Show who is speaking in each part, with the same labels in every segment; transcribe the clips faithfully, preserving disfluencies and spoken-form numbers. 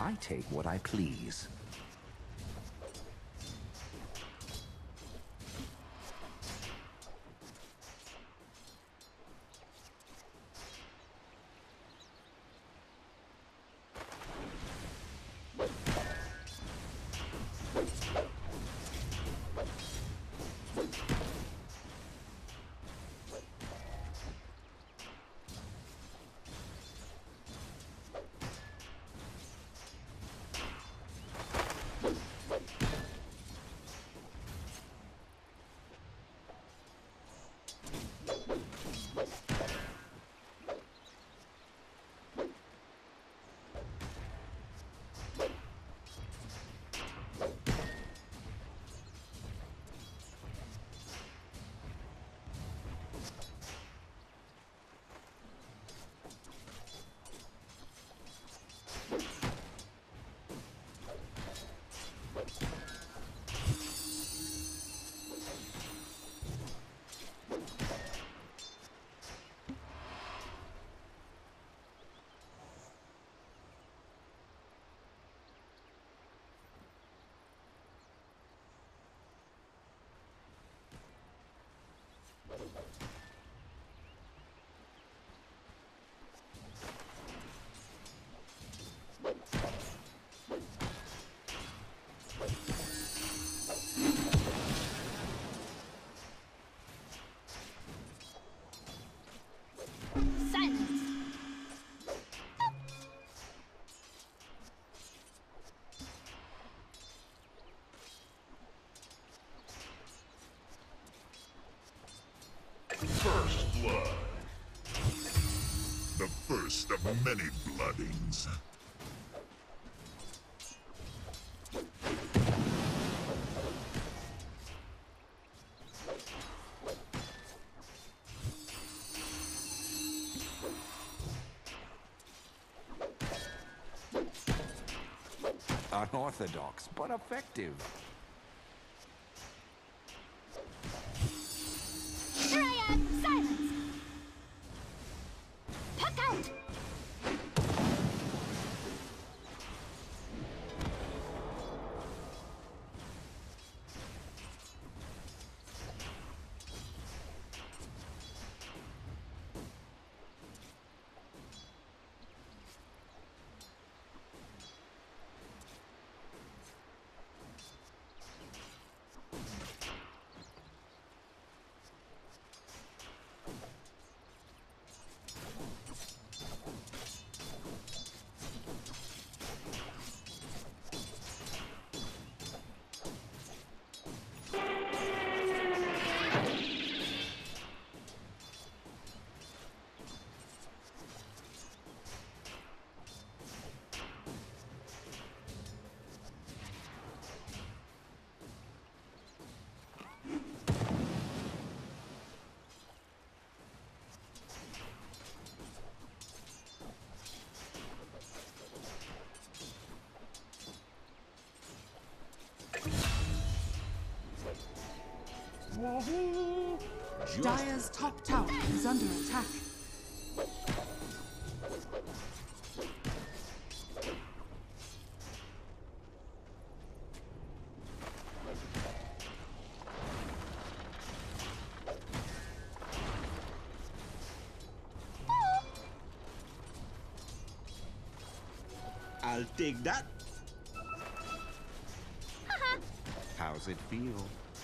Speaker 1: I take what I please.
Speaker 2: First blood. The first of many bloodings.
Speaker 1: Unorthodox, but effective.
Speaker 3: Triad, silence! Puck out!
Speaker 4: Dire's top tower is under attack.
Speaker 5: I'll take that.
Speaker 1: How's it feel?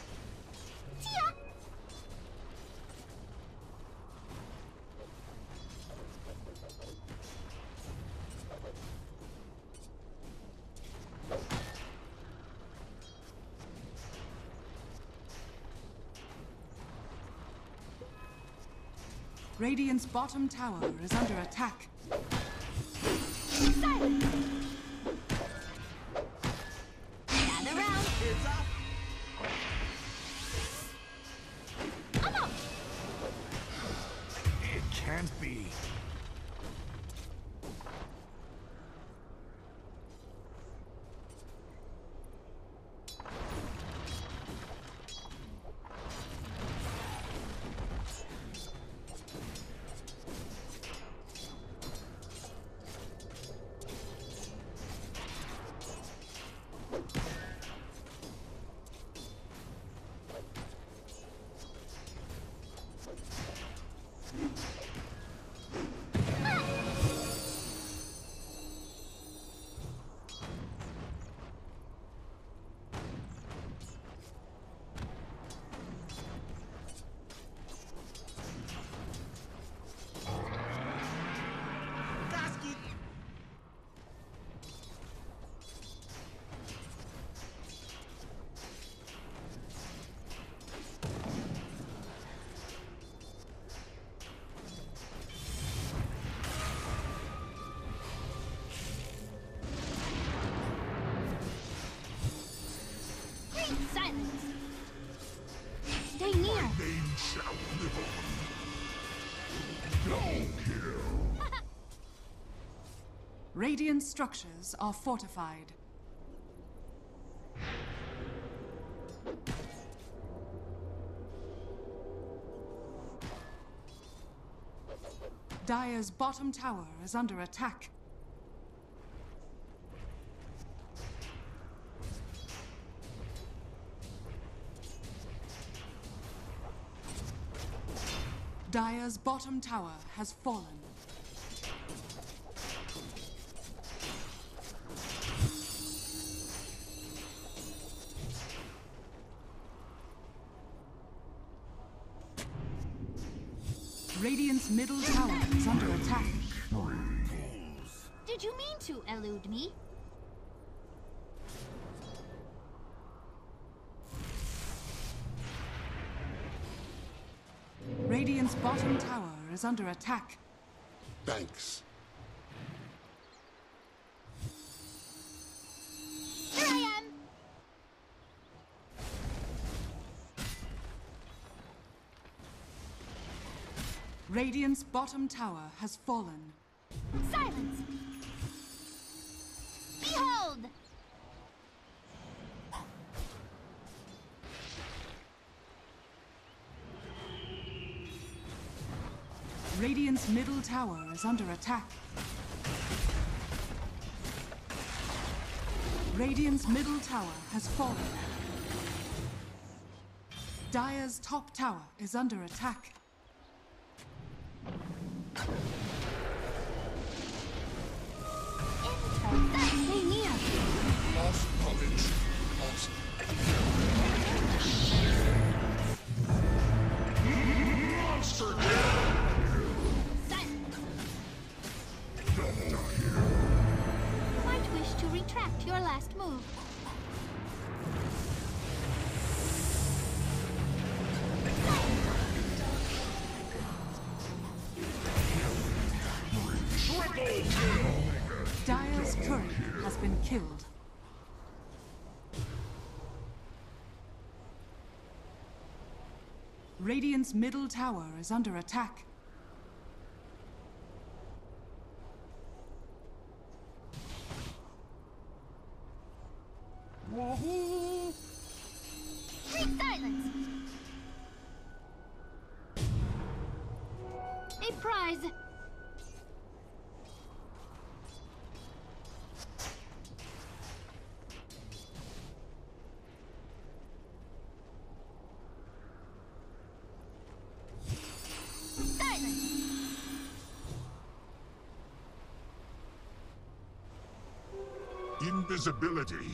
Speaker 4: Radiant's bottom tower is under attack.
Speaker 3: Silence! Gather round!
Speaker 5: Heads up!
Speaker 3: I'm up!
Speaker 1: It can't be.
Speaker 4: Radiant structures are fortified. Dire's bottom tower is under attack. Dire's bottom tower has fallen. Radiant's middle tower is under attack.
Speaker 3: Did you mean to elude me?
Speaker 4: Radiant's bottom tower is under attack.
Speaker 2: Thanks.
Speaker 3: Here I am!
Speaker 4: Radiant's bottom tower has fallen.
Speaker 3: Silence! Behold!
Speaker 4: Radiant's middle tower is under attack. Radiant's middle tower has fallen. Dire's top tower is under attack.
Speaker 3: Stay near!
Speaker 2: Lost knowledge. Lost. Monster kill!
Speaker 3: Silence! Might wish to retract your last move.
Speaker 4: Dire's turret has been killed. Radiant's middle tower is under attack.
Speaker 3: Break silence! A prize! Silence!
Speaker 2: Invisibility.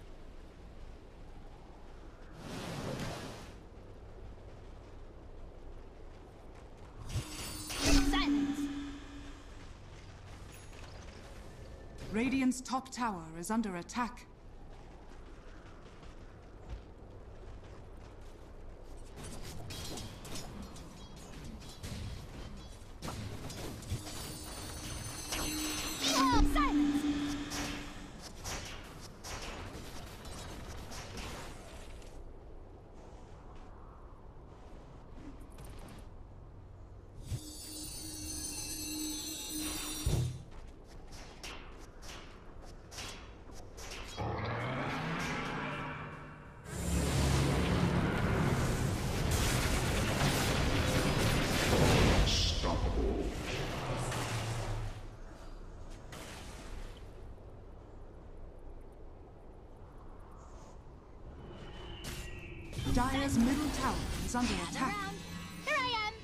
Speaker 3: Silence!
Speaker 4: Radiant's top tower is under attack.
Speaker 3: Behold! Silence!
Speaker 4: Dire's middle tower is under
Speaker 3: Gather
Speaker 4: attack.
Speaker 3: round. Here I am!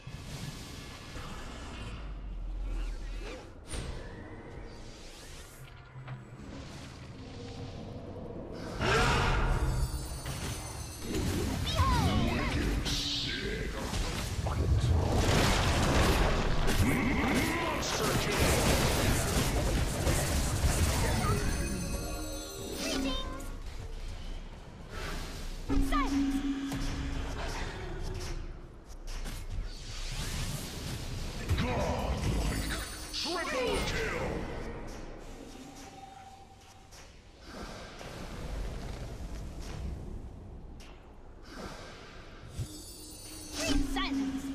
Speaker 3: Silence!
Speaker 2: Triple kill!
Speaker 3: Silence!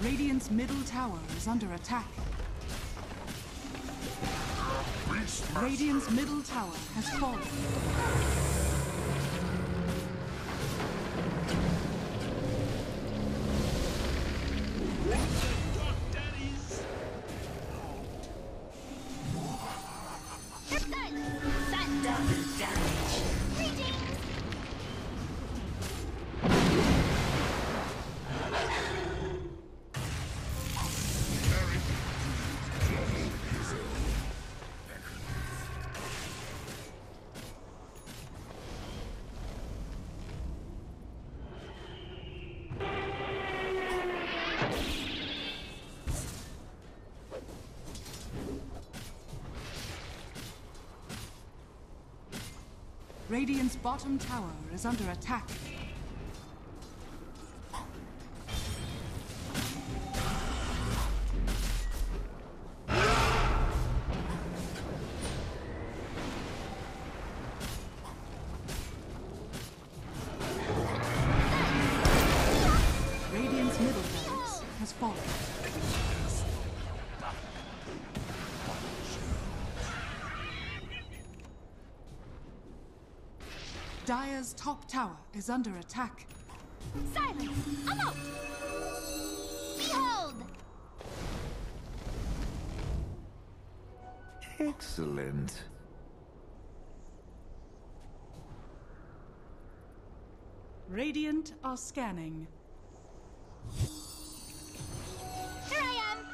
Speaker 4: Radiant's middle tower is under attack.
Speaker 2: Beastmaster.
Speaker 4: Radiant's middle tower has fallen. Radiant's bottom tower is under attack. Radiant's middle barracks has fallen. Dire's top tower is under attack.
Speaker 3: Silence! I'm out! Behold!
Speaker 1: Excellent.
Speaker 4: Radiant are scanning.
Speaker 3: Here I am!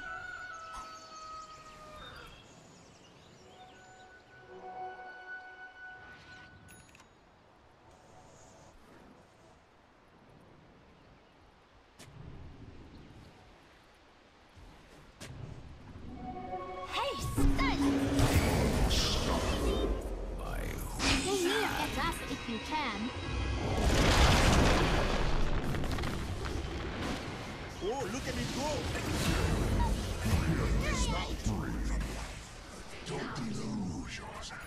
Speaker 3: If you can.
Speaker 5: Oh, look at it go!
Speaker 2: Don't lose yourself.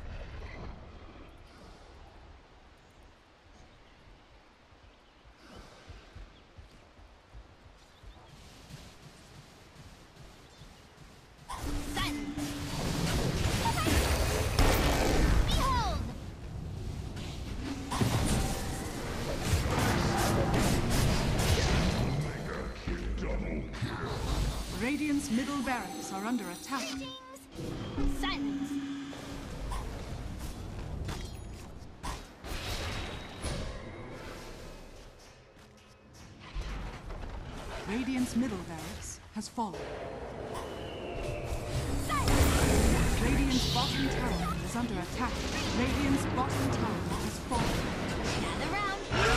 Speaker 4: Radiant's middle barracks are under attack.
Speaker 3: Silence!
Speaker 4: Radiant's middle barracks has fallen.
Speaker 3: Silence!
Speaker 4: Radiant's bottom tower is under attack. Radiant's bottom tower has fallen.
Speaker 3: Gather round!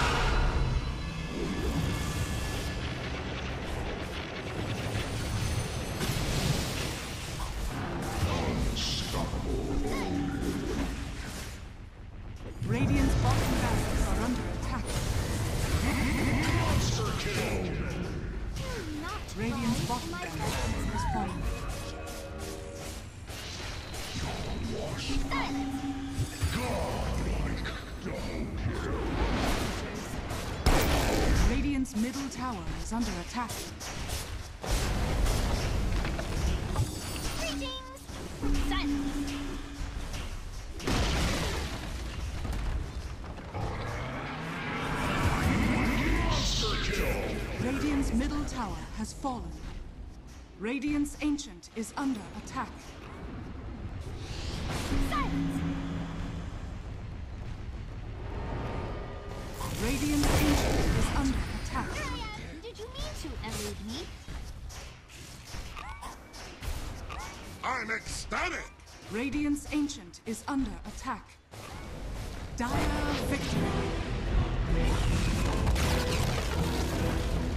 Speaker 4: Radiant's bottom barracks are under attack.
Speaker 2: Monster kill.
Speaker 3: Not
Speaker 4: Radiant's
Speaker 3: right,
Speaker 4: bottom
Speaker 3: my
Speaker 4: barracks
Speaker 3: friend.
Speaker 4: has fallen.
Speaker 3: Silence!
Speaker 2: Godlike double kill.
Speaker 4: Radiant's middle tower is under attack.
Speaker 3: Greetings! Silence!
Speaker 2: Monster kill.
Speaker 4: Radiant's middle tower has fallen. Radiant's Ancient is under attack.
Speaker 3: Silence!
Speaker 4: Radiant's Ancient is under attack.
Speaker 3: Here I am! Did you mean to elude me?
Speaker 2: I'm ecstatic.
Speaker 4: Radiant's Ancient is under attack. Dire victory.